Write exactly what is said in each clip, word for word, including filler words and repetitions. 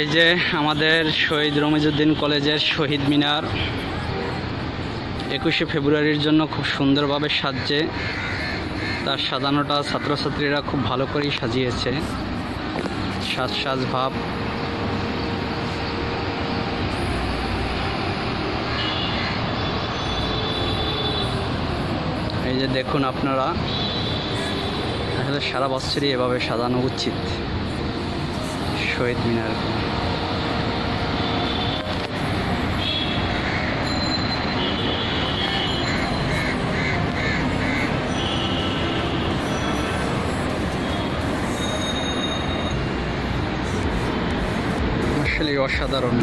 এই যে আমাদের শহীদ রমিজউদ্দিন কলেজের শহীদ মিনার একুশে ফেব্রুয়ারির জন্য খুব সুন্দরভাবে সাজছে। তার সাজানোটা ছাত্রছাত্রীরা খুব ভালো করেই সাজিয়েছে, সাজ সাজ ভাব। এই যে দেখুন আপনারা, আসলে সারা বছরই এভাবে সাজানো উচিত শহীদ মিনার। আসলে অসাধারণ।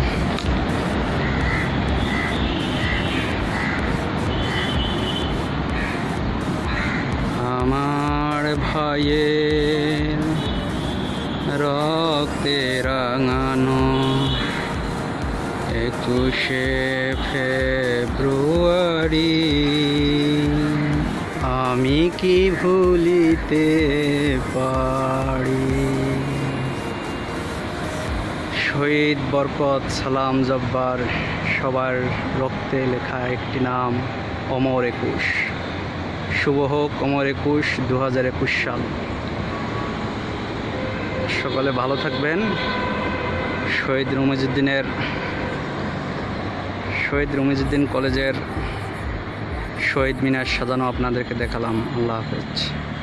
আমার ভাইয়ের রক্তে রাঙানো একুশে ফেব্রুয়ারি, আমি কি ভুলিতে পারি। শহীদ বরকত, সালাম, জব্বার, সবার রক্তে লেখা একটি নাম অমর একুশ। শুভ হোক অমর একুশ দু হাজার একুশ সাল। সকলে ভালো থাকবেন। শহীদ রমিজউদ্দিনের শহীদ রমিজউদ্দিন কলেজের শহীদ মিনার সাজানো আপনাদেরকে দেখালাম। আল্লাহ হাফেজ।